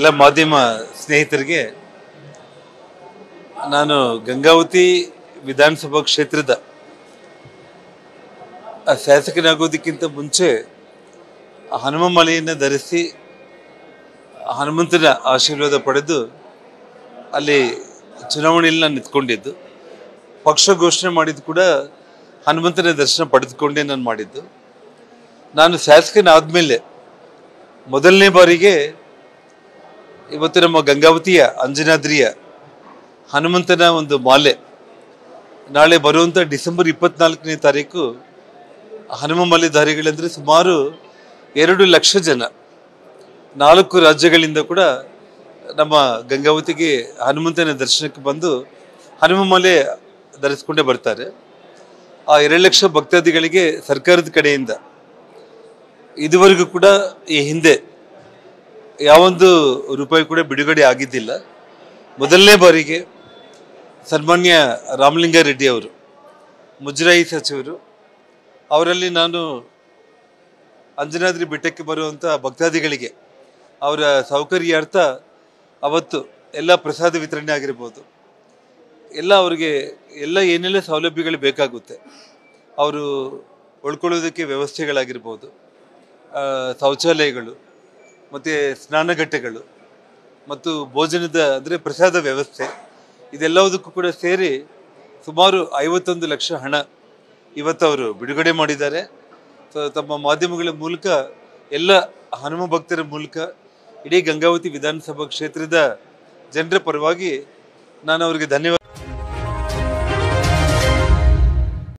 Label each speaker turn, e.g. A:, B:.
A: ಎಲ್ಲ ಮಾಧ್ಯಮ ಸ್ನೇಹಿತರಿಗೆ ನಾನು ಗಂಗಾವತಿ ವಿಧಾನಸಭಾ ಕ್ಷೇತ್ರದ ಶಾಸಕನಾಗೋದಕ್ಕಿಂತ ಮುಂಚೆ ಹನುಮಮಾಲೆಯನ್ನು ಧರಿಸಿ ಹನುಮಂತನ ಆಶೀರ್ವಾದ ಪಡೆದು ಅಲ್ಲಿ ಚುನಾವಣೆಯಲ್ಲಿ ನಾನು ನಿಂತ್ಕೊಂಡಿದ್ದು. ಪಕ್ಷ ಘೋಷಣೆ ಮಾಡಿದ್ದು ಕೂಡ ಹನುಮಂತನ ದರ್ಶನ ಪಡೆದುಕೊಂಡೇ ನಾನು ಮಾಡಿದ್ದು. ನಾನು ಶಾಸಕನಾದ್ಮೇಲೆ ಮೊದಲನೇ ಬಾರಿಗೆ ಇವತ್ತು ನಮ್ಮ ಗಂಗಾವತಿಯ ಅಂಜನಾದ್ರಿಯ ಹನುಮಂತನ ಒಂದು ಮಾಲೆ ನಾಳೆ ಬರುವಂಥ ಡಿಸೆಂಬರ್ 24ನೇ ತಾರೀಕು ಹನುಮ ಮಾಲೆಧಾರಿಗಳಂದರೆ ಸುಮಾರು 2 ಲಕ್ಷ ಜನ 4 ರಾಜ್ಯಗಳಿಂದ ಕೂಡ ನಮ್ಮ ಗಂಗಾವತಿಗೆ ಹನುಮಂತನ ದರ್ಶನಕ್ಕೆ ಬಂದು ಹನುಮ ಮಾಲೆ ಧರಿಸ್ಕೊಂಡೇ ಬರ್ತಾರೆ. ಆ 2 ಲಕ್ಷ ಭಕ್ತಾದಿಗಳಿಗೆ ಸರ್ಕಾರದ ಕಡೆಯಿಂದ ಇದುವರೆಗೂ ಕೂಡ ಈ ಹಿಂದೆ ಯಾವೊಂದು ರೂಪಾಯಿ ಕೂಡ ಬಿಡುಗಡೆ ಆಗಿದ್ದಿಲ್ಲ. ಮೊದಲನೇ ಬಾರಿಗೆ ಸನ್ಮಾನ್ಯ ರಾಮಲಿಂಗಾರೆಡ್ಡಿ ಅವರು ಮುಜರಾಯಿ ಸಚಿವರು ಅವರಲ್ಲಿ ನಾನು ಅಂಜನಾದ್ರಿ ಬೆಟ್ಟಕ್ಕೆ ಬರುವಂಥ ಭಕ್ತಾದಿಗಳಿಗೆ ಅವರ ಸೌಕರ್ಯಾರ್ಥ ಅವತ್ತು ಎಲ್ಲ ಪ್ರಸಾದ ವಿತರಣೆ ಆಗಿರ್ಬೋದು, ಎಲ್ಲ ಅವರಿಗೆ ಎಲ್ಲ ಏನೆಲ್ಲ ಸೌಲಭ್ಯಗಳು ಬೇಕಾಗುತ್ತೆ, ಅವರು ಉಳ್ಕೊಳ್ಳೋದಕ್ಕೆ ವ್ಯವಸ್ಥೆಗಳಾಗಿರ್ಬೋದು, ಶೌಚಾಲಯಗಳು ಮತ್ತು ಸ್ನಾನಘಟ್ಟೆಗಳು ಮತ್ತು ಭೋಜನದ ಅಂದರೆ ಪ್ರಸಾದ ವ್ಯವಸ್ಥೆ, ಇದೆಲ್ಲದಕ್ಕೂ ಕೂಡ ಸೇರಿ ಸುಮಾರು 51 ಲಕ್ಷ ಹಣ ಇವತ್ತು ಅವರು ಬಿಡುಗಡೆ ಮಾಡಿದ್ದಾರೆ. ಸೊ ತಮ್ಮ ಮಾಧ್ಯಮಗಳ ಮೂಲಕ ಎಲ್ಲ ಹನುಮ ಭಕ್ತರ ಮೂಲಕ ಇಡೀ ಗಂಗಾವತಿ ವಿಧಾನಸಭಾ ಕ್ಷೇತ್ರದ ಜನರ ಪರವಾಗಿ ನಾನು ಅವರಿಗೆ ಧನ್ಯವಾದ.